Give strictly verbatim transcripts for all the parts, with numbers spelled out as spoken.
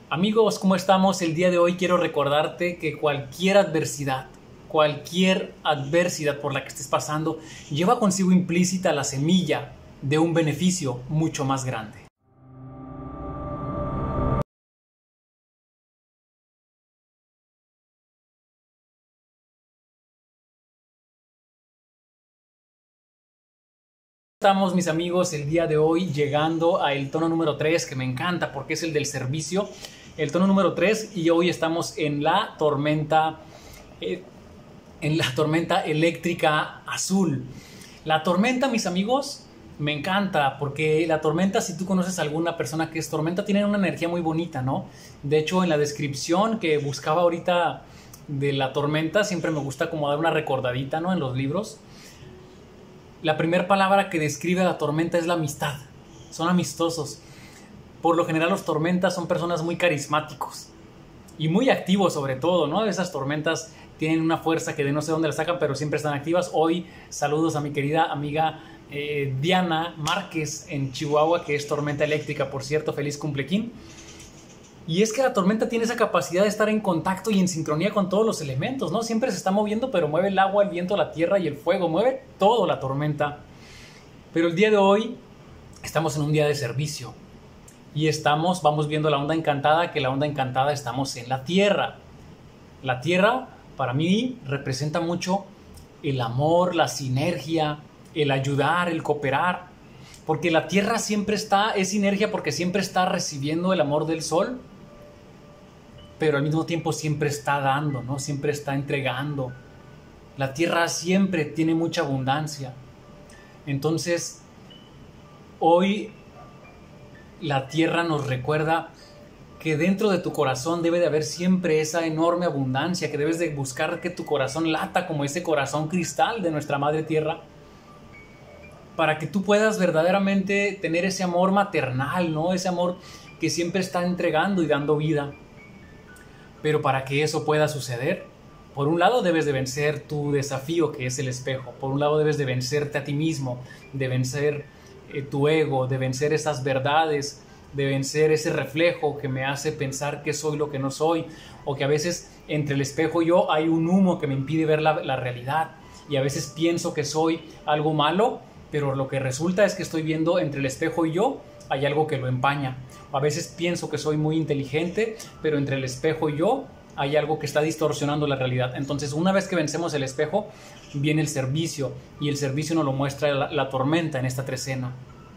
Amigos, ¿cómo estamos? El día de hoy quiero recordarte que cualquier adversidad, cualquier adversidad por la que estés pasando, lleva consigo implícita la semilla de un beneficio mucho más grande. Estamos, mis amigos, el día de hoy llegando al tono número tres, que me encanta porque es el del servicio. El tono número tres, y hoy estamos en la tormenta, eh, en la tormenta eléctrica azul. La tormenta, mis amigos, me encanta porque la tormenta, si tú conoces a alguna persona que es tormenta, tiene una energía muy bonita, ¿no? De hecho, en la descripción que buscaba ahorita de la tormenta, siempre me gusta como dar una recordadita, ¿no? En los libros. La primera palabra que describe a la tormenta es la amistad. Son amistosos. Por lo general los tormentas son personas muy carismáticos y muy activos sobre todo, ¿no? Esas tormentas tienen una fuerza que de no sé dónde la sacan, pero siempre están activas. Hoy saludos a mi querida amiga eh, Diana Márquez en Chihuahua, que es tormenta eléctrica, por cierto, feliz cumpleaños. Y es que la tormenta tiene esa capacidad de estar en contacto y en sincronía con todos los elementos, ¿no? Siempre se está moviendo, pero mueve el agua, el viento, la tierra y el fuego. Mueve todo la tormenta. Pero el día de hoy estamos en un día de servicio. Y estamos, vamos viendo la onda encantada, que la onda encantada estamos en la tierra. La tierra, para mí, representa mucho el amor, la sinergia, el ayudar, el cooperar. Porque la tierra siempre está, es sinergia porque siempre está recibiendo el amor del sol, pero al mismo tiempo siempre está dando, ¿no? Siempre está entregando. La tierra siempre tiene mucha abundancia. Entonces, hoy la tierra nos recuerda que dentro de tu corazón debe de haber siempre esa enorme abundancia, que debes de buscar que tu corazón lata como ese corazón cristal de nuestra madre tierra, para que tú puedas verdaderamente tener ese amor maternal, ¿no? Ese amor que siempre está entregando y dando vida. Pero para que eso pueda suceder, por un lado debes de vencer tu desafío, que es el espejo. Por un lado debes de vencerte a ti mismo, de vencer eh, tu ego, de vencer esas verdades, de vencer ese reflejo que me hace pensar que soy lo que no soy, o que a veces entre el espejo y yo hay un humo que me impide ver la, la realidad, y a veces pienso que soy algo malo, pero lo que resulta es que estoy viendo entre el espejo y yo hay algo que lo empaña. A veces pienso que soy muy inteligente, pero entre el espejo y yo hay algo que está distorsionando la realidad. Entonces, una vez que vencemos el espejo, viene el servicio, y el servicio nos lo muestra la, la tormenta en esta trecena.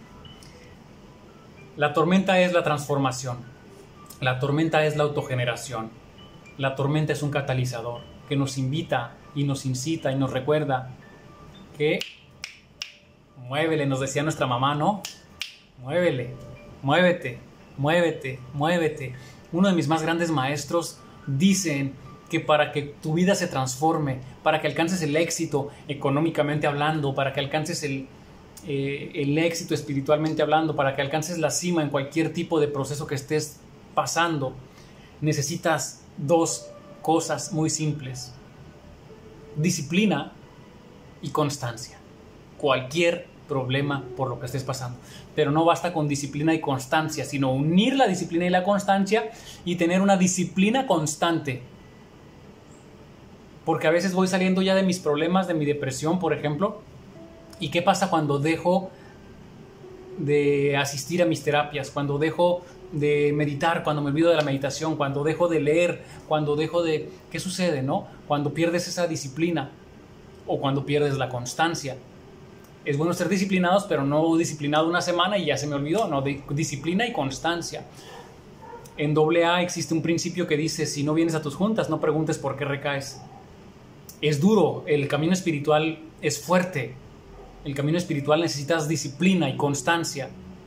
La tormenta es la transformación. La tormenta es la autogeneración. La tormenta es un catalizador que nos invita y nos incita y nos recuerda que muévele, nos decía nuestra mamá, ¿no? Muévele, muévete, muévete, muévete. Uno de mis más grandes maestros dicen que para que tu vida se transforme, para que alcances el éxito económicamente hablando, para que alcances el, eh, el éxito espiritualmente hablando, para que alcances la cima en cualquier tipo de proceso que estés pasando, necesitas dos cosas muy simples: disciplina y constancia. Cualquier problema por lo que estés pasando, pero no basta con disciplina y constancia, sino unir la disciplina y la constancia y tener una disciplina constante, porque a veces voy saliendo ya de mis problemas, de mi depresión, por ejemplo, y ¿qué pasa cuando dejo de asistir a mis terapias, cuando dejo de meditar, cuando me olvido de la meditación, cuando dejo de leer, cuando dejo de... ¿Qué sucede, no? Cuando pierdes esa disciplina o cuando pierdes la constancia. Es bueno ser disciplinados, pero no disciplinado una semana y ya se me olvidó, no, de disciplina y constancia. En doble A existe un principio que dice: si no vienes a tus juntas, no preguntes por qué recaes. Es duro, el camino espiritual es fuerte. El camino espiritual necesitas disciplina y constancia.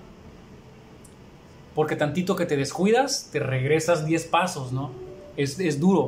Porque tantito que te descuidas, te regresas diez pasos, ¿no? Es, es duro.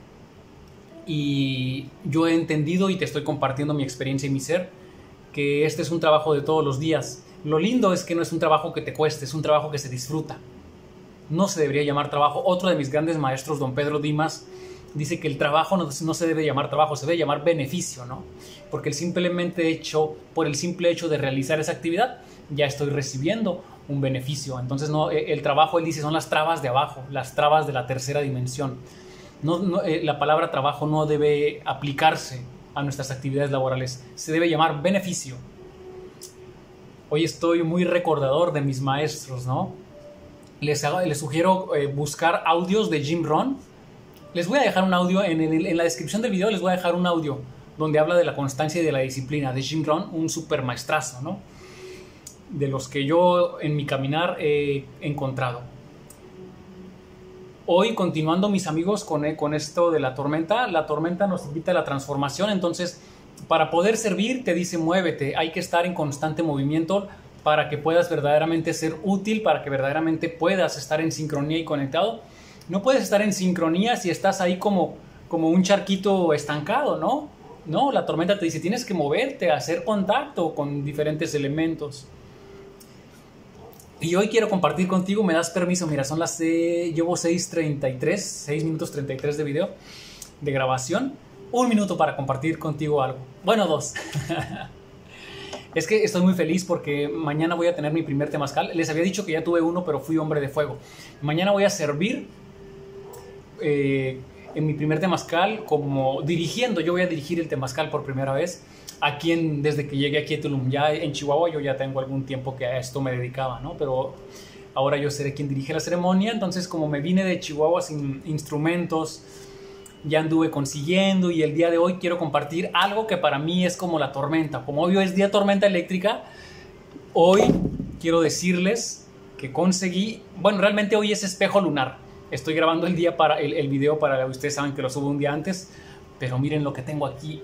Y yo he entendido y te estoy compartiendo mi experiencia y mi ser, que este es un trabajo de todos los días. Lo lindo es que no es un trabajo que te cueste, es un trabajo que se disfruta. No se debería llamar trabajo. Otro de mis grandes maestros, don Pedro Dimas, dice que el trabajo no, no se debe llamar trabajo, se debe llamar beneficio, ¿no? Porque el simplemente hecho, por el simple hecho de realizar esa actividad, ya estoy recibiendo un beneficio. Entonces no, el trabajo, él dice, son las trabas de abajo, las trabas de la tercera dimensión. No, no, eh, la palabra trabajo no debe aplicarse a nuestras actividades laborales, se debe llamar beneficio. Hoy estoy muy recordador de mis maestros, ¿no? Les, hago, les sugiero eh, buscar audios de Jim Rohn. Les voy a dejar un audio, en, el, en la descripción del video les voy a dejar un audio donde habla de la constancia y de la disciplina de Jim Rohn, un super maestrazo, ¿no? De los que yo en mi caminar he encontrado. Hoy, continuando, mis amigos, con, con esto de la tormenta, la tormenta nos invita a la transformación. Entonces, para poder servir, te dice muévete, hay que estar en constante movimiento para que puedas verdaderamente ser útil, para que verdaderamente puedas estar en sincronía y conectado. No puedes estar en sincronía si estás ahí como, como un charquito estancado, ¿no? No, la tormenta te dice, tienes que moverte, hacer contacto con diferentes elementos. Y hoy quiero compartir contigo, ¿me das permiso? Mira, son las, eh, llevo seis treinta y tres, seis minutos treinta y tres de video, de grabación. Un minuto para compartir contigo algo. Bueno, dos. Es que estoy muy feliz porque mañana voy a tener mi primer temazcal. Les había dicho que ya tuve uno, pero fui hombre de fuego. Mañana voy a servir eh, en mi primer temazcal como dirigiendo. Yo voy a dirigir el temazcal por primera vez. Aquí en, desde que llegué aquí a Tulum, ya en Chihuahua yo ya tengo algún tiempo que a esto me dedicaba, ¿no? Pero ahora yo seré quien dirige la ceremonia. Entonces, como me vine de Chihuahua sin instrumentos, ya anduve consiguiendo, y el día de hoy quiero compartir algo que para mí es como la tormenta. Como obvio es día tormenta eléctrica, hoy quiero decirles que conseguí, bueno, realmente hoy es espejo lunar. Estoy grabando el día para el, el video para, ustedes saben que lo subo un día antes, pero miren lo que tengo aquí.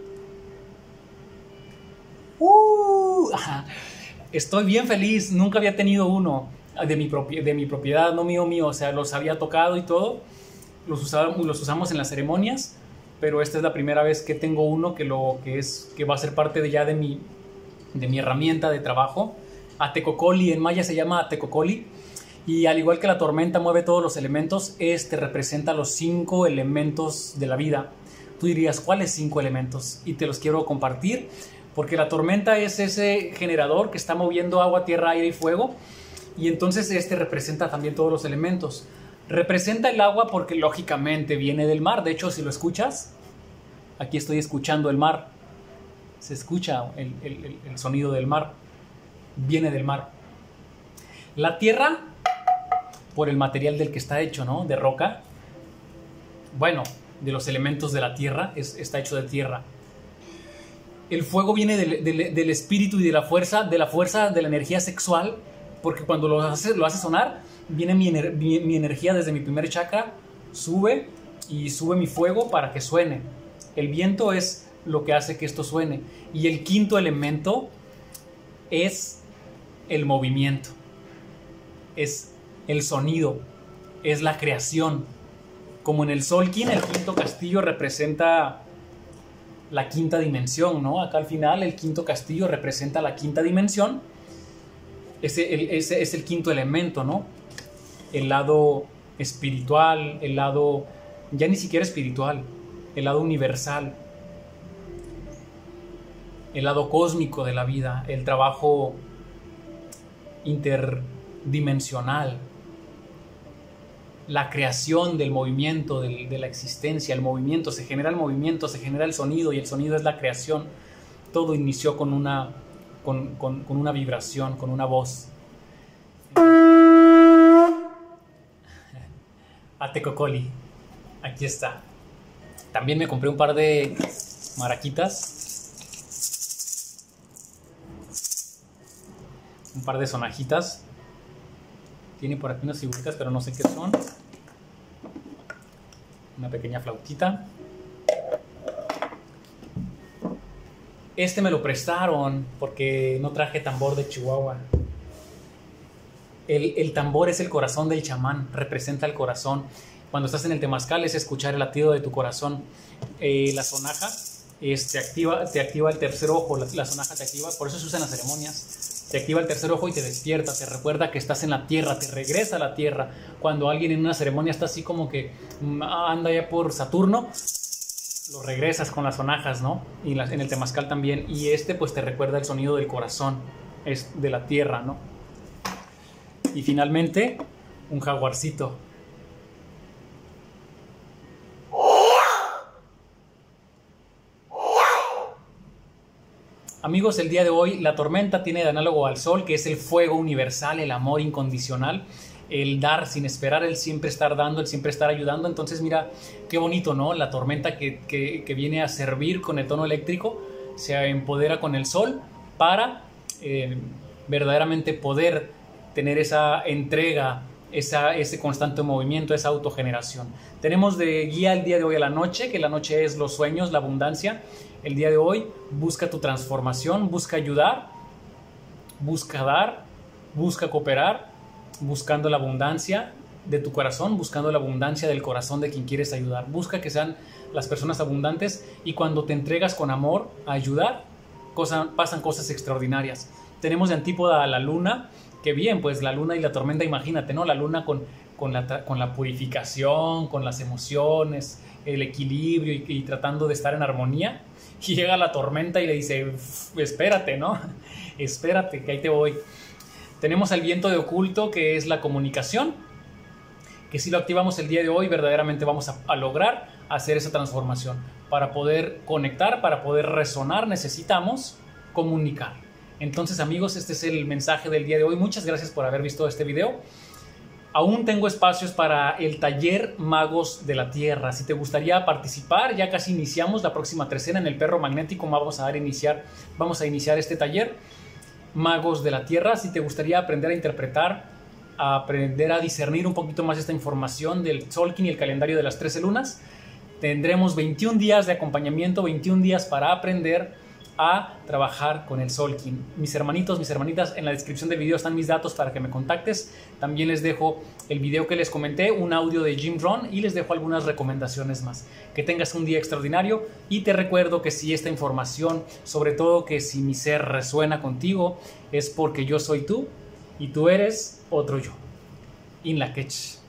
Uh, estoy bien feliz, nunca había tenido uno de mi, propi de mi propiedad, no mío mío, o sea, los había tocado y todo, los, usaba, los usamos en las ceremonias, pero esta es la primera vez que tengo uno que, lo, que, es, que va a ser parte de ya de mi, de mi herramienta de trabajo. Atecocoli, en maya se llama Atecocoli, y al igual que la tormenta mueve todos los elementos, este representa los cinco elementos de la vida. Tú dirías, ¿cuáles cinco elementos? Y te los quiero compartir. Porque la tormenta es ese generador que está moviendo agua, tierra, aire y fuego. Y entonces este representa también todos los elementos. Representa el agua porque lógicamente viene del mar. De hecho, si lo escuchas, aquí estoy escuchando el mar. Se escucha el, el, el sonido del mar. Viene del mar. La tierra, por el material del que está hecho, ¿no? De roca. Bueno, de los elementos de la tierra, es, está hecho de tierra. El fuego viene del, del, del espíritu y de la fuerza, de la fuerza de la energía sexual, porque cuando lo hace, lo hace sonar, viene mi, ener, mi, mi energía desde mi primer chakra, sube y sube mi fuego para que suene. El viento es lo que hace que esto suene. Y el quinto elemento es el movimiento, es el sonido, es la creación. Como en el Solkin, el quinto castillo representa la quinta dimensión, ¿no? Acá al final el quinto castillo representa la quinta dimensión. Ese, el, ese es el quinto elemento, ¿no? El lado espiritual, el lado ya ni siquiera espiritual, el lado universal, el lado cósmico de la vida, el trabajo interdimensional, la creación del movimiento, de, de la existencia, el movimiento, se genera el movimiento, se genera el sonido, y el sonido es la creación. Todo inició con una, con, con, con una vibración, con una voz. Atecocoli, aquí está. También me compré un par de maraquitas, un par de sonajitas. Tiene por aquí unas figuritas, pero no sé qué son. Una pequeña flautita. Este me lo prestaron porque no traje tambor de Chihuahua. El, el tambor es el corazón del chamán, representa el corazón. Cuando estás en el temazcal es escuchar el latido de tu corazón. Eh, la sonaja es, te, activa, te activa el tercer ojo, la, la sonaja te activa, por eso se usa en las ceremonias. Te activa el tercer ojo y te despierta, te recuerda que estás en la tierra, te regresa a la tierra. Cuando alguien en una ceremonia está así como que anda ya por Saturno, lo regresas con las sonajas, ¿no? Y las, en el temazcal también. Y este pues te recuerda el sonido del corazón. es de la tierra, ¿no? Y finalmente, un jaguarcito. Amigos, el día de hoy la tormenta tiene de análogo al sol, que es el fuego universal, el amor incondicional, el dar sin esperar, el siempre estar dando, el siempre estar ayudando. Entonces mira, qué bonito, ¿no? La tormenta que, que, que viene a servir con el tono eléctrico, se empodera con el sol para eh, verdaderamente poder tener esa entrega, esa, ese constante movimiento, esa autogeneración. Tenemos de guía el día de hoy a la noche, que la noche es los sueños, la abundancia. El día de hoy busca tu transformación, busca ayudar, busca dar, busca cooperar, buscando la abundancia de tu corazón, buscando la abundancia del corazón de quien quieres ayudar. Busca que sean las personas abundantes, y cuando te entregas con amor a ayudar, cosa, pasan cosas extraordinarias. Tenemos de antípoda a la luna, que bien, pues la luna y la tormenta, imagínate, ¿no? La luna con, con, la, con la purificación, con las emociones, el equilibrio y, y tratando de estar en armonía. Y llega la tormenta y le dice, espérate, ¿no? Espérate, que ahí te voy. Tenemos al viento de oculto, que es la comunicación, que si lo activamos el día de hoy, verdaderamente vamos a, a lograr hacer esa transformación. Para poder conectar, para poder resonar, necesitamos comunicar. Entonces, amigos, este es el mensaje del día de hoy. Muchas gracias por haber visto este video. Aún tengo espacios para el taller Magos de la Tierra. Si te gustaría participar, ya casi iniciamos la próxima trecena en el Perro Magnético. Vamos a, dar iniciar, vamos a iniciar este taller Magos de la Tierra. Si te gustaría aprender a interpretar, a aprender a discernir un poquito más esta información del Tzolk'in y el calendario de las trece lunas, tendremos veintiún días de acompañamiento, veintiún días para aprender a trabajar con el Tzolk'in. Mis hermanitos, mis hermanitas, en la descripción del video están mis datos para que me contactes. También les dejo el video que les comenté, un audio de Jim Rohn, y les dejo algunas recomendaciones más. Que tengas un día extraordinario, y te recuerdo que si esta información, sobre todo que si mi ser resuena contigo, es porque yo soy tú y tú eres otro yo. In la Ketch.